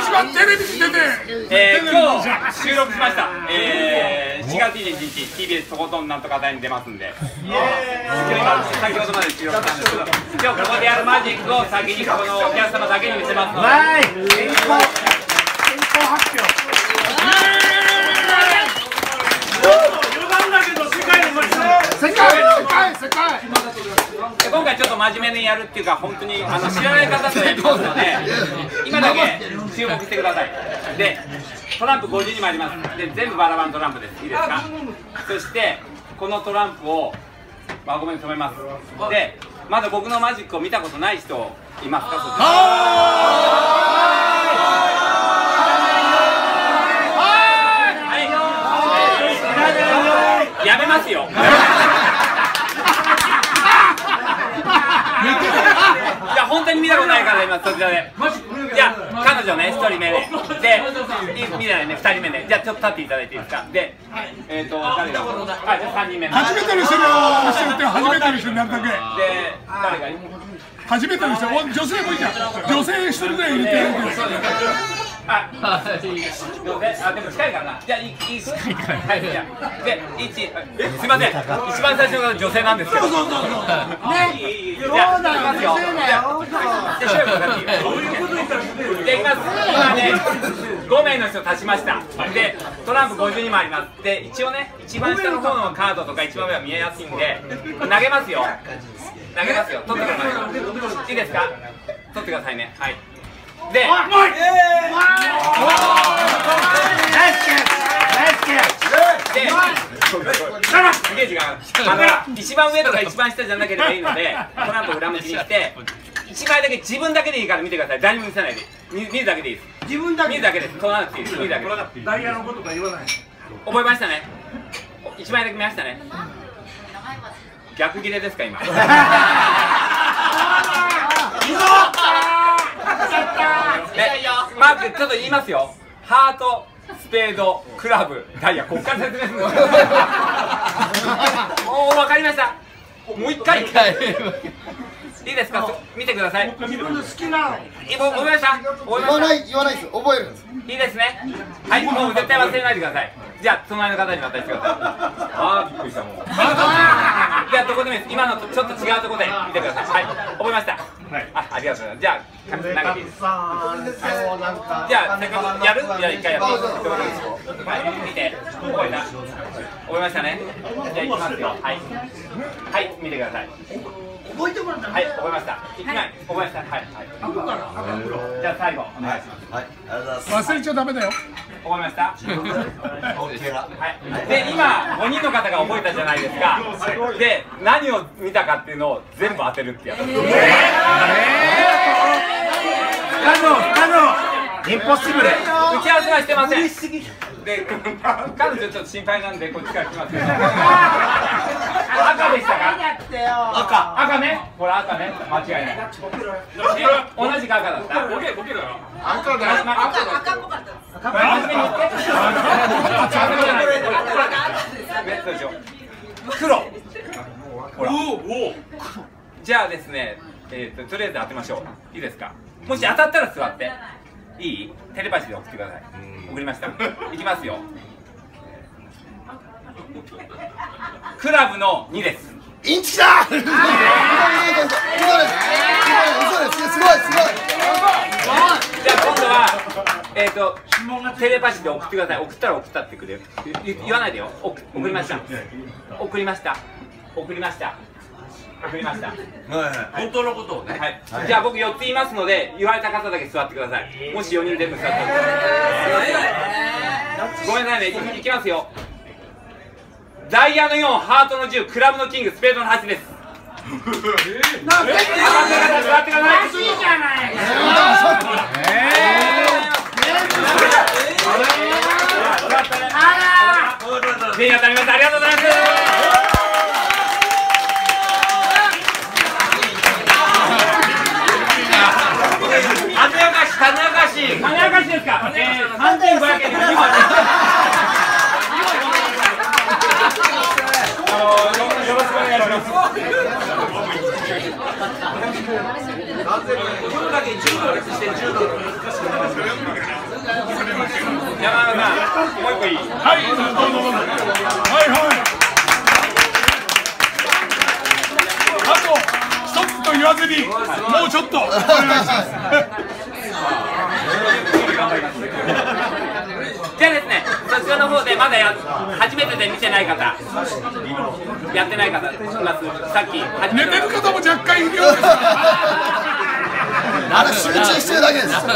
私はテレビに出て、 今日収録しました。4月21日 TBS とことんなんとか台に出ますんで、先ほどまで収録したんですけど、今日ここでやるマジックを先にこのお客様だけに見せますので。 先行発表。 今回ちょっと真面目にやるっていうか、本当に知らない方とやりますので、今だけ注目してください。で、トランプ52枚あります。で、全部バラバラのトランプです。いいですか？そしてこのトランプを輪ゴムに留めます。で、まだ僕のマジックを見たことない人いますか？やめますよ。じゃあ本当に見たことない方います、そちらで。じゃあ彼女ね、1人目で、見たらね、2人目で、じゃあちょっと立っていただいていいですか。で、誰が、じゃあ3人目。 初めての人に教えて、初めての人になるだけ。で、 誰が初めての人、女性もいいじゃん。女性1人ぐらい入れてやるけど。 でも近いからな。じゃあ、いいです。はい、じゃあ。で、すいません。一番最初の女性なんですけど。そう。ね。じゃあ、いきますよ。じゃあ、いきます。今ね、5名の人足しました。で、トランプ52枚あります。で、一応ね、一番下の方のカードとか一番上は見えやすいんで、投げますよ。投げますよ。取ってください。いいですか？取ってくださいね。はい。で、ゲージが一番上とか一番下じゃなければいいので、トランプを裏向きにして1枚だけ、自分だけでいいから見てください。誰にも見せないで、見るだけでいいです。自分だけ見るだけです。取らなくていいです。見るだけです。 ダイヤのことか言わない。 覚えましたね。1枚だけ見ましたね。逆切れですか今。マークちょっと言いますよ。ハート、スペード、クラブ、ダイヤ、こっから説明するの。おお、分かりました。もう一回。いいですか？見てください。 自分の好きな。 覚えました？ 言わないです。覚えるんです。 いいですね。はい、もう絶対忘れないでください。じゃあ隣の方に渡してください。ああ、びっくりしたもう。じゃあどこでもいいです。今のとちょっと違うところで見てください。はい、覚えました。ありがとうございます。じゃあ投げていいです。じゃあせっかくやる？じゃあ一回やって。はい、見て。覚えた？覚えましたね。じゃあいきますよ。はい。はい、見てください。覚えてもらった。はい、覚えました。1枚覚えました。はい。じゃあ最後お願いします。はい、ありがとうございます。 忘れちゃダメだよ。 覚えました。で、今5人の方が覚えたじゃないですか。で、何を見たかっていうのを全部当てるってやつ。不可能。インポッシブル。打ち合わせはしてません。で、彼女ちょっと心配なんでこっちから来ますよ。赤でしたか？赤ね。ほら赤ね。間違いない。同じく赤だった。ボケだよ。赤だよ。赤っぽかった。真面目に言って。黒。ほら。じゃあですね、とりあえず当てましょう。いいですか？もし当たったら座って。いい？テレパシーで送ってください。送りました。いきますよ。クラブの2です。 インチキだ。嘘です。すごい。 じゃあ今度はテレパシーで送ってください。送ったら送ったってくれる。言わないでよ。送りました。送りました。 本当のことをね。 はい。じゃあ僕4つ言いますので、言われた方だけ座ってください。もし4人全部座ってください。ごめんなさいね。いきますよ。ダイヤの4、ハートの10、クラブのキング、スペードの8です。座ってください。いいじゃない。全員当たりました。ありがとうございます。種明かしですか。3500円で2枚。よろしくお願いします。今日だけ10ドルして10ドル。 もう一個いい？ はい、どうぞどうぞ。はいはい。あと一つと言わずに、もうちょっとお願いします。 じゃあですね、そちらの方でまだ初めてで見てない方、やってない方います。さっき初めて寝てる方も若干いるようです。 あれ集中してるだけです。 じゃあ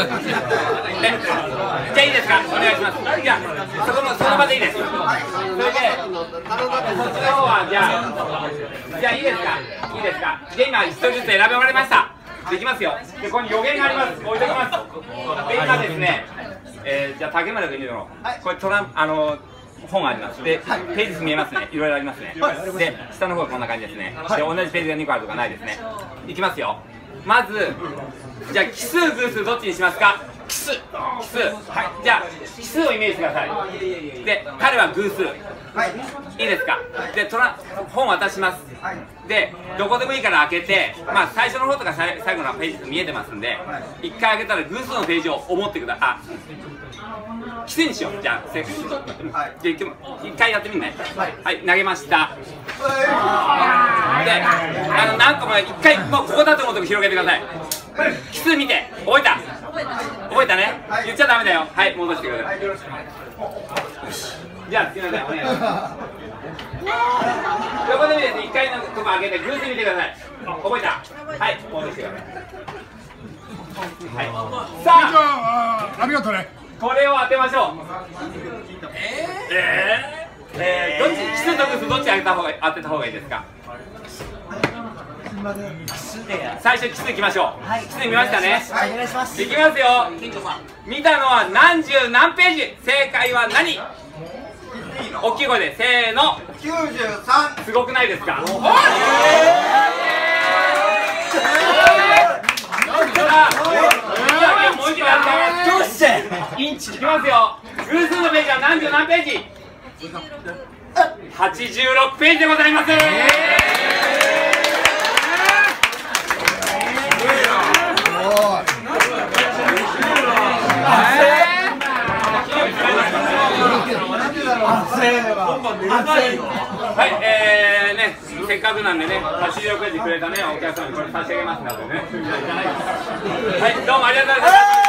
いいですか、お願いします。じゃあその場でいいです。それでこっちの方はじゃあいいですか、いいですか。じゃあ今一人ずつ選ばれました。できますよ。でここに予言があります。置いておきます。で今ですね、じゃあ竹村君見てもらおう。これ本あります。で、ページ数見えますね。いろいろありますね。で、下の方はこんな感じですね。で、同じページが2個あるとかないですね。いきますよ。まず、じゃあ奇数偶数どっちにしますか？奇数。はい。じゃあ奇数をイメージしてください。で、彼は偶数。いいですか？で、本渡します。で、どこでもいいから開けて、まあ最初の方とか最後のページ見えてますんで、一回開けたら偶数のページを思ってください。奇数にしよう。じゃあ正解。じゃあ一回やってみるね。はい、投げました。で、何個も一回もうここだと思うとこ広げてください。奇数見て、覚えたね。言っちゃダメだよ。はい、戻してください。じゃあすみません、お願いします。横でですね、一回のとこ開けて偶数見てください。覚えた？はい、戻してください。はい。さあ、 ありがとうね。 これを当てましょう。どっち、奇数と偶数どっち当てた方がいいですか？最初奇数いきましょう。奇数見ましたね。 お願いします。 いきますよ。見たのは何十何ページ？正解は何？大きい声でせーの。93。すごくないですか？もう一個やった。 どうしてインチいきますよ。偶数のページは何十何ページ？86ページでございます。はい、ね、せっかくなんでね、86ページくれたね、お客さんにこれ差し上げますのでね。はい、どうもありがとうございました。